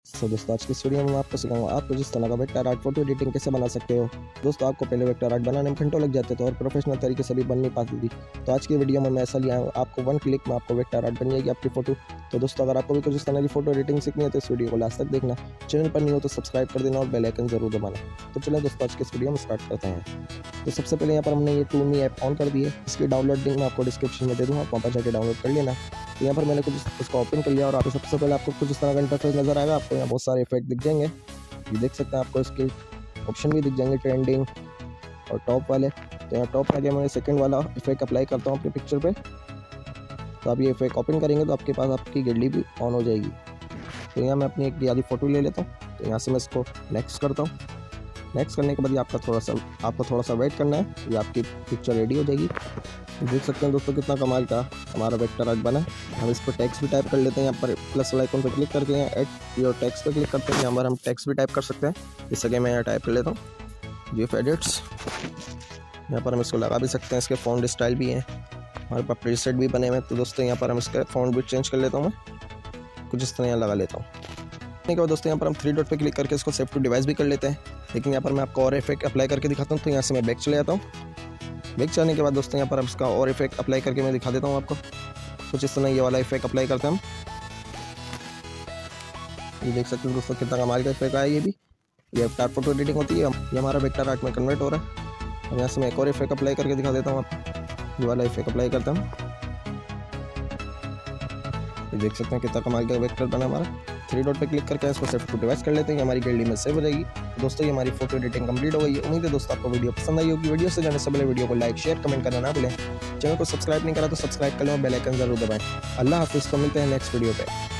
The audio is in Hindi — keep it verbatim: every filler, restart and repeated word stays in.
सो दोस्तों आज की इस वीडियो में मैं आपको सिखाऊंगा आपको जिस तरह का वेक्टर आर्ट फोटो एडिटिंग कैसे बना सकते हो। दोस्तों आपको पहले वेक्टर आर्ट बनाने में घंटों लग जाते थे और प्रोफेशनल तरीके से भी बन नहीं पाती थी। तो आज की वीडियो में मैं ऐसा लिया हूँ आपको वन क्लिक में आपको वेक्टर आर्ट बन जाएगी आपकी फोटो। तो दोस्तों अगर आपको भी कुछ इस तरह की फोटो एडिटिंग सीखनी है तो इस वीडियो को लास्ट तक देखना। चैनल पर नहीं हो तो सब्सक्राइब कर देना और बेल आइकन जरूर दबाना। तो चलिए दोस्तों आज की इस वीडियो में स्टार्ट करते हैं। तो सबसे पहले यहाँ पर हमने ये टू मी ऐप ऑन कर दी है। इसकी डाउनलोड लिंक मैं आपको डिस्क्रिप्शन में दे दूँगा, वहाँ पर जाकर डाउनलोड कर लेना। तो यहाँ पर मैंने कुछ इसको ओपन कर लिया और आपको सबसे पहले आपको कुछ इस तरह का इंटरफेस नजर आएगा। आपको यहाँ बहुत सारे इफेक्ट दिख जाएंगे, ये देख सकते हैं। आपको इसके ऑप्शन भी दिख जाएंगे ट्रेंडिंग और टॉप वाले। तो यहाँ टॉप आगे मैं सेकंड वाला इफेक्ट अप्लाई करता हूँ अपनी पिक्चर पे। तो आप ये इफेक्ट ओपन करेंगे तो आपके पास आपकी गैलरी भी ऑन हो जाएगी। तो यहाँ मैं अपनी एक आधी फ़ोटो ले लेता हूँ। तो यहाँ से मैं इसको नेक्स्ट करता हूँ। नेक्स्ट करने के बाद ये आपका थोड़ा सा आपको थोड़ा सा वेट करना है, ये आपकी पिक्चर रेडी हो जाएगी। देख सकते हैं दोस्तों कितना कमाल का हमारा वेक्टर आर्ट बना। हम इस पर टेक्स्ट भी टाइप कर लेते हैं। यहाँ पर प्लस वाला आइकन पर क्लिक करके यहाँ एड योर टेक्स्ट पर क्लिक करते हैं। यहाँ पर हम टेक्स्ट भी टाइप कर सकते हैं। इस जगह मैं यहाँ टाइप कर लेता हूँ जीएफ एडिट्स। यहाँ पर हम इसको लगा भी सकते हैं। इसके फ़ॉन्ट स्टाइल भी हैं, हमारे पास प्रीसेट भी बने हुए हैं। तो दोस्तों यहाँ पर हम इसका फ़ॉन्ट भी चेंज कर लेता हूँ, मैं कुछ इस तरह यहाँ लगा लेता हूँ। के बाद दोस्तों यहाँ पर हम थ्री डॉट पे क्लिक करके इसको सेव टू डिवाइस भी कर लेते हैं। लेकिन यहाँ पर मैं आपको और इफेक्ट अप्लाई करके दिखाता हूँ। तो यहाँ से मैं बैक चले जाता हूँ। बैक चलने के बाद दोस्तों यहाँ पर हम इसका और इफेक्ट अप्लाई करके मैं दिखा देता हूँ आपको। कुछ इस तरह ये वाला इफेक्ट अप्लाई करते हैं हम। ये देख सकते हैं दोस्तों कितना कमाल का इफेक्ट आया। ये भी ये वेक्टर फोटो एडिटिंग होती है, ये हमारा वेक्टर आर्ट में कन्वर्ट हो रहा है। अब यहाँ से मैं एक और इफेक्ट अप्लाई करके दिखा देता हूँ आपको। ये वाला इफेक्ट अप्लाई करता हूँ। ये देख सकते हैं कितना कमाल का वेक्टर बना हमारा। थ्री डॉट पे क्लिक करके इसको सेव टू डिवाइस कर लेते हैं। हमारी गैलरी में सेव हो जाएगी। तो दोस्तों ये हमारी फोटो एडिटिंग कंप्लीट हो गई है। उम्मीद है दोस्तों आपको वीडियो पसंद आई होगी। वीडियो से जाने से पहले वीडियो को लाइक शेयर कमेंट करना ना भूलें। चैनल को सब्सक्राइब नहीं करा तो सब्सक्राइब कर लो, बेल आइकन जरूर दबाएं। अल्लाह हाफिज़, को मिलते हैं नेक्स्ट वीडियो पे।